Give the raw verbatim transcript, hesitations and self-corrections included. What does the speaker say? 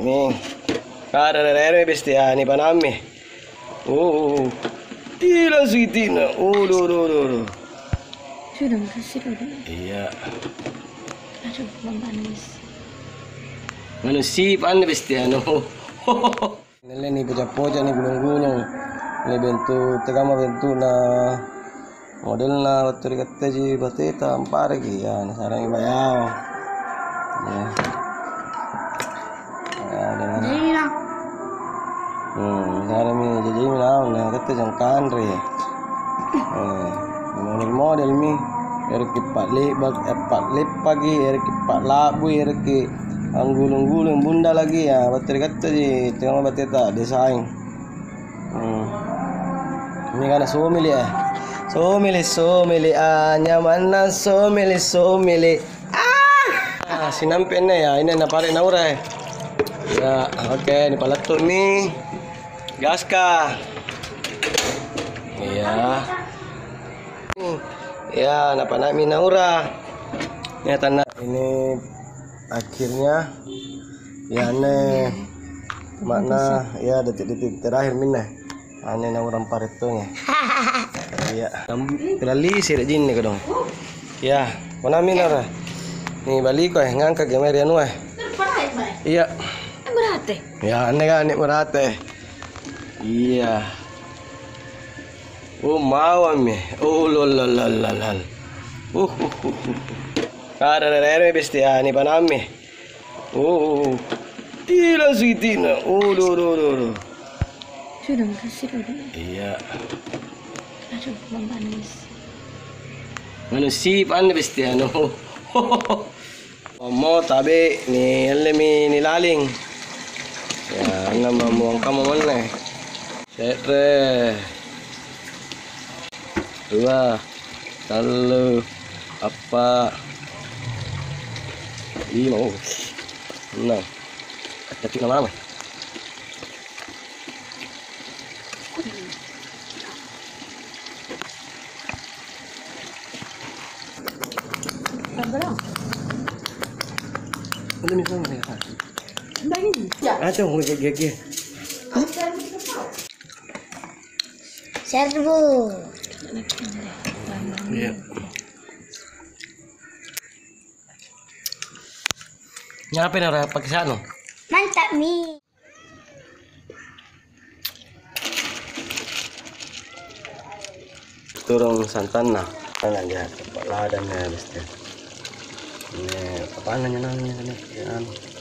nih. Ada ada bestia nih panami. Oh, tidak sweetina. Oh, do do do do. Sudah makasih udah. Iya. Aduh, manis. Manusia pan bestia no. Nele nih poja-poja nih gunung-gunung. Ini bentuk tegama bentuk na model na waktu dikata ji bateta ampar lagi ya. Sarang ibayao. Ya. Jadi lah. Hmm, sekarang ini jadi ini lah, nah kata jangkaan re. Eh, model model mi, erki pat lebak, pat lep pagi, erki pat labu, erki anggulung-gulung bunda lagi ya. Bater kata di tengah bateta desain. Hmm. Ini kan so mili eh, so mili so mili ah nyaman na so mili so mili ah. Ah, sinampen na ya, ini na pare na ura eh. Ya, oke, okay, ini palatuk nih. Gas kah? Iya. Ya, napa nak minaura? Ini tanda ini akhirnya ya ane makna ya detik-detik terakhir minah. Ane na orang paretonya. Iya. Kelali sih rajin nih kedong. Ya, mana minaura? Nih balik kau ngangkat kamera anu eh. Iya. Berate. Ya, ane kan ane berate. Iya. Oh, mau ame. Oh, lololololol. Uh, uh, uh, uh. Ada ada bestia nih panami. Oh, tidak sweetina. Oh, do do do do. Sudah makasih udah. Iya. Aduh, manis. Manusia pan bestia no. Mau tabe ni elemi nilaling. Ya, nama muang kamu mana? Setre. Dua. Selalu apa? Lima. Oh. Enam. Tapi nama apa? Berapa? Udah nih sama ya. Bagi. Ya. Aduh, mau gigi. Serbu. Iya. Ngapain orang pakai sano? Mantap nih. Turung santan nah, kan aja. Ladan ya, besti. Ini apa namanya namanya ini?